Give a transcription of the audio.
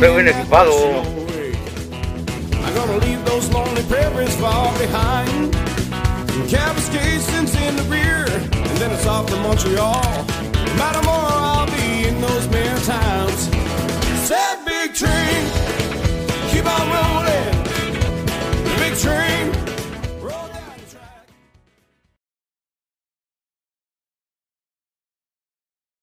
Estoy bien equipado. I'm gonna leave those lonely prairies far behind. Kapuskason's in the rear, and then it's off to Montreal. Matamora